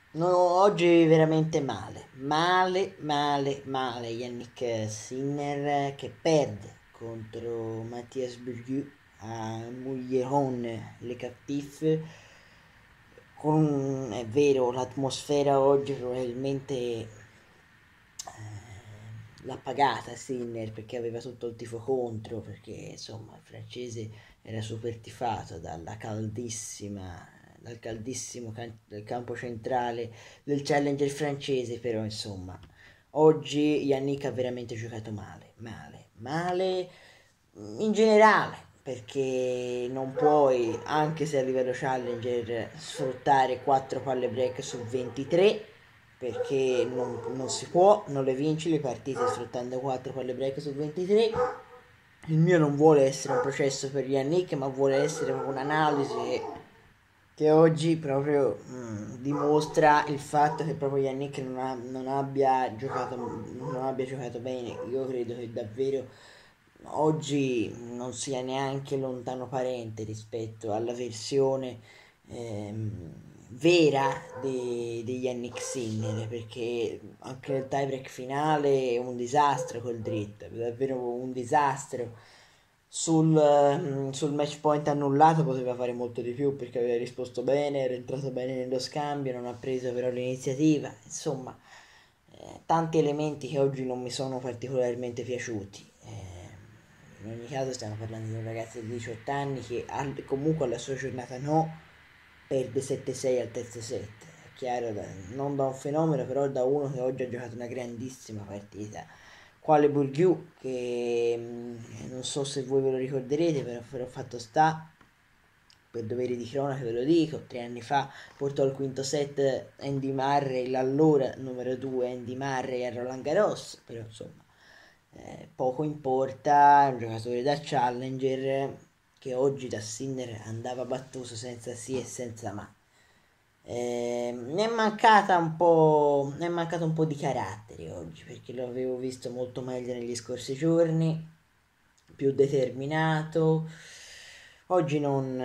No, oggi veramente male, male, male, male. Yannick Sinner che perde contro Mathias Burgu a Muilleron Le Captif. È vero, l'atmosfera oggi probabilmente l'ha pagata Sinner perché aveva tutto il tifo contro, perché insomma il francese era super tifato dal caldissimo del campo centrale del challenger francese, però insomma oggi Yannick ha veramente giocato male, male, male in generale, perché non puoi, anche se a livello challenger, sfruttare 4 palle break su 23, perché non si può, non le vinci le partite sfruttando 4 palle break su 23. Il mio non vuole essere un processo per Yannick, ma vuole essere un'analisi che oggi proprio dimostra il fatto che proprio Yannick non abbia giocato bene. Io credo che davvero oggi non sia neanche lontano parente rispetto alla versione ehm, vera di Yannick Sinner, perché anche nel tiebreak finale è un disastro col dritto, è davvero un disastro. Sul match point annullato poteva fare molto di più perché aveva risposto bene, era entrato bene nello scambio, non ha preso però l'iniziativa. Insomma, tanti elementi che oggi non mi sono particolarmente piaciuti. In ogni caso stiamo parlando di un ragazzo di 18 anni che comunque alla sua giornata no, perde 7-6 al terzo set. È chiaro, non da un fenomeno, però da uno che oggi ha giocato una grandissima partita. Quale Bourdieu, che non so se voi ve lo ricorderete, però fatto sta, per dovere di cronaca ve lo dico, 3 anni fa portò al quinto set Andy Murray, l'allora numero 2 Andy Murray a Roland Garros, però insomma poco importa, è un giocatore da challenger che oggi da Sinner andava battuto senza sì e senza ma. Ne è mancato un po' di carattere oggi perché lo avevo visto molto meglio negli scorsi giorni, più determinato. Oggi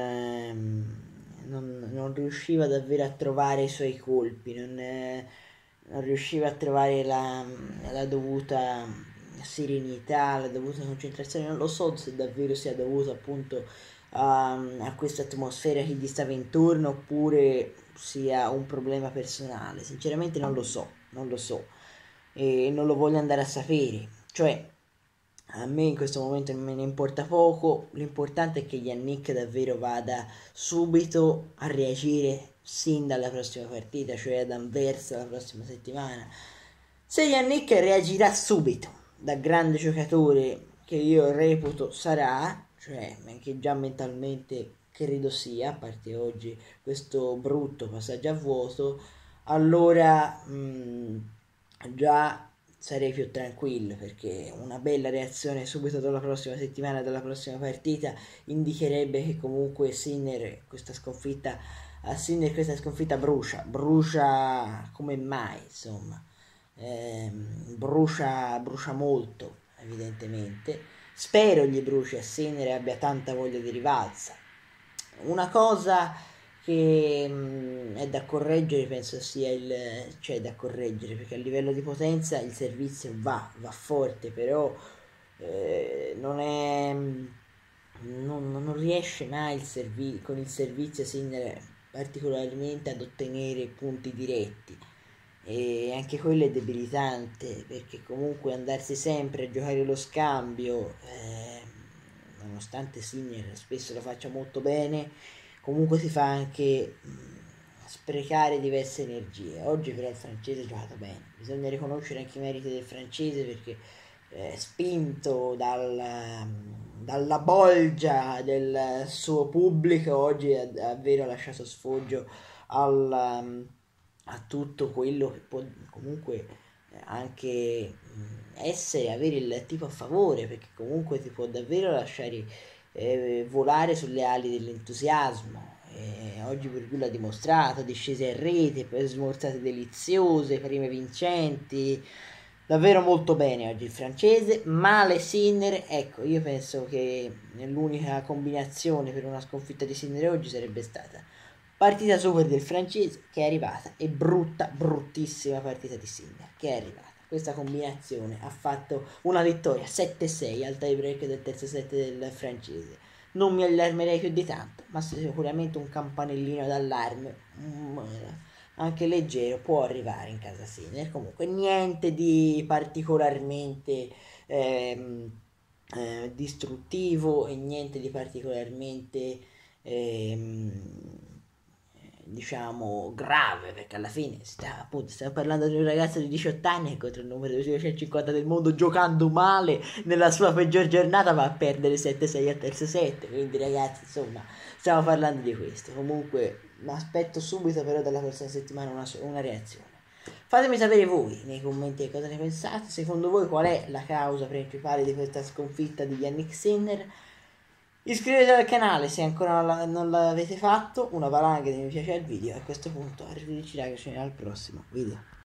non riusciva davvero a trovare i suoi colpi, non riusciva a trovare la dovuta serenità, la dovuta concentrazione. Non lo so se davvero sia dovuto appunto a questa atmosfera che gli stava intorno oppure sia un problema personale. Sinceramente non lo so, non lo so e non lo voglio andare a sapere. Cioè, a me in questo momento me ne importa poco, l'importante è che Yannick davvero vada subito a reagire sin dalla prossima partita, cioè ad Anversa la prossima settimana. Se Yannick reagirà subito, da grande giocatore che io reputo sarà, cioè anche già mentalmente credo sia, a parte oggi questo brutto passaggio a vuoto, allora già sarei più tranquillo perché una bella reazione subito dalla prossima settimana, dalla prossima partita, indicherebbe che comunque Sinner questa sconfitta brucia come mai, insomma. Brucia molto, evidentemente. Spero gli bruci a Sinner e abbia tanta voglia di rivalsa. Una cosa che è da correggere, penso sia cioè da correggere, perché a livello di potenza il servizio va forte, però non è, non riesce mai con il servizio Sinner particolarmente ad ottenere punti diretti e anche quello è debilitante perché comunque andarsi sempre a giocare lo scambio nonostante Sinner spesso lo faccia molto bene comunque si fa anche sprecare diverse energie. Oggi però il francese ha giocato bene, bisogna riconoscere anche i meriti del francese perché spinto dalla bolgia del suo pubblico oggi ha davvero lasciato sfoggio al, a tutto quello che può comunque anche avere il tipo a favore perché comunque ti può davvero lasciare volare sulle ali dell'entusiasmo. Oggi Virgil l'ha dimostrato, discese a rete, poi smorzate deliziose, prime vincenti. Davvero molto bene oggi il francese, male Sinner. Ecco, io penso che l'unica combinazione per una sconfitta di Sinner oggi sarebbe stata Partita super del francese che è arrivata e bruttissima partita di Sinner che è arrivata. Questa combinazione ha fatto una vittoria 7-6 al tie break del terzo set del francese. Non mi allarmerei più di tanto, ma sicuramente un campanellino d'allarme, anche leggero, può arrivare in casa Sinner. Comunque niente di particolarmente distruttivo e niente di particolarmente diciamo grave, perché alla fine stiamo parlando di un ragazzo di 18 anni che contro il numero 250 del mondo, giocando male nella sua peggior giornata, va a perdere 7-6 a terzo set. Quindi ragazzi, insomma, stiamo parlando di questo. Comunque mi aspetto subito però dalla prossima settimana una reazione. Fatemi sapere voi nei commenti cosa ne pensate. Secondo voi qual è la causa principale di questa sconfitta di Yannick Sinner? Iscrivetevi al canale se ancora non l'avete fatto, una valanga di mi piace al video. A questo punto arrivederci ragazzi al prossimo video.